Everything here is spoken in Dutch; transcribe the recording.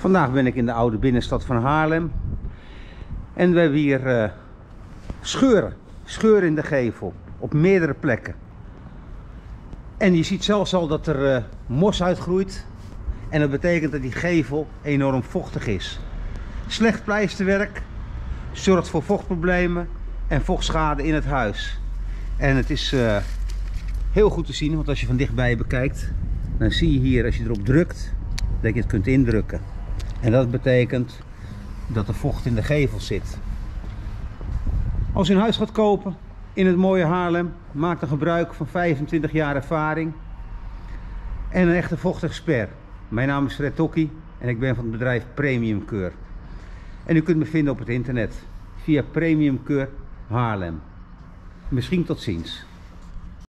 Vandaag ben ik in de oude binnenstad van Haarlem. En we hebben hier scheuren in de gevel. Op meerdere plekken. En je ziet zelfs al dat er mos uitgroeit. En dat betekent dat die gevel enorm vochtig is. Slecht pleisterwerk zorgt voor vochtproblemen en vochtschade in het huis. En het is heel goed te zien, want als je van dichtbij bekijkt, dan zie je hier, als je erop drukt, dat je het kunt indrukken. En dat betekent dat er vocht in de gevel zit. Als je een huis gaat kopen in het mooie Haarlem, maak dan gebruik van 25 jaar ervaring en een echte vochtexpert. Mijn naam is Fred Tokkie en ik ben van het bedrijf Premium Keur. En u kunt me vinden op het internet via Premium Keur Haarlem. Misschien tot ziens.